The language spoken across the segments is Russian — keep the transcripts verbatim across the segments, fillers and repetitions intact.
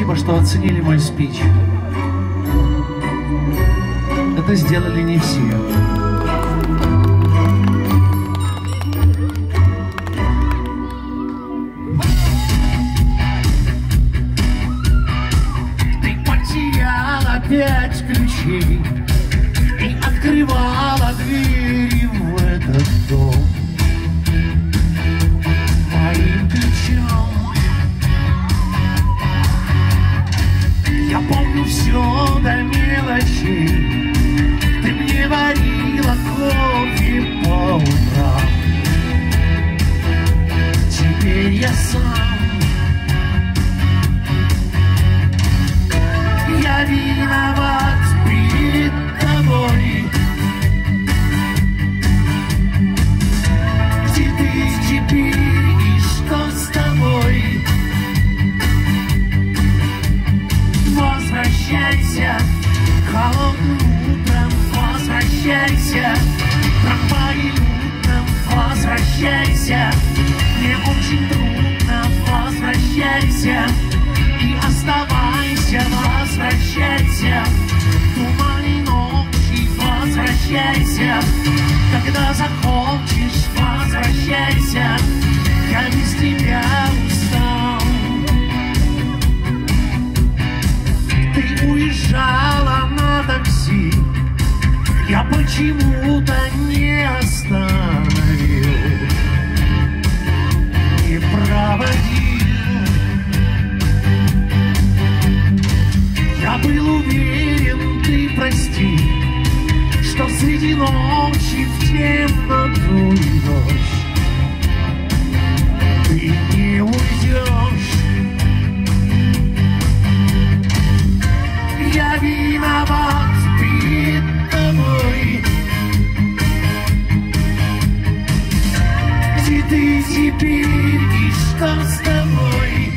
Спасибо, что оценили мой спич. Это сделали не все. Ты потеряла пять ключей и открывала двери в этот дом. Моим ключом я помню все до мелочей. Ты мне варила кофе по утрам. Теперь я сам. Я виноват перед тобой. Где ты теперь и что с тобой? Возвращайся холодным утром, возвращайся трамвай утром, возвращайся. Мне очень трудно, возвращайся и оставайся, возвращайся. В тумане ночи возвращайся. Когда закончишь, возвращайся. Я без тебя устал. Ты уезжала на такси, я почему-то не остановил, не проводил. Я был уверен, ты прости, что среди ночи в темноту идешь. Ты не уйдешь. Я виноват перед тобой. Где ты теперь и что с тобой?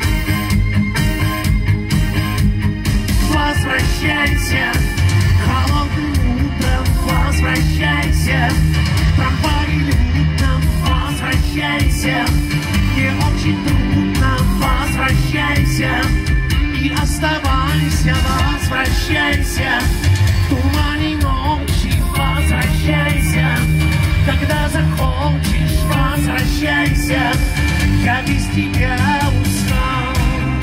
Возвращайся холодным утром, возвращайся трамвай утром, возвращайся. Мне очень трудно, возвращайся и оставайся, возвращайся. В тумане ночи возвращайся. Когда закончишь, возвращайся. Я без тебя устал.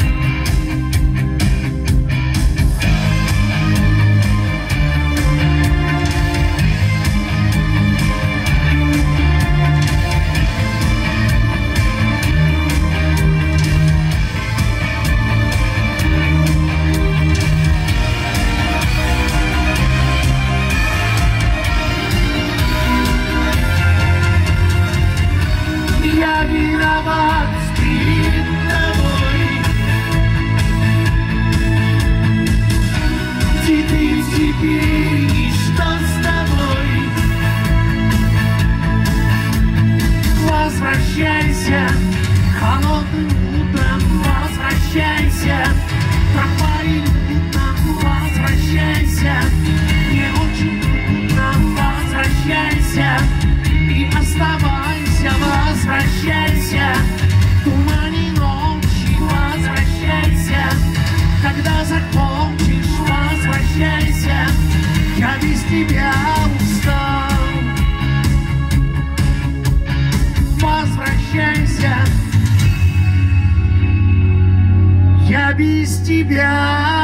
Я виноват перед тобой. Где ты теперь и что с тобой? Возвращайся холодным утром, возвращайся трамвай утром, возвращайся. Мне очень трудно, возвращайся и оставайся, возвращайся. В тумане ночи возвращайся. Когда закончишь, возвращайся. Я без тебя устал. Возвращайся. Я без тебя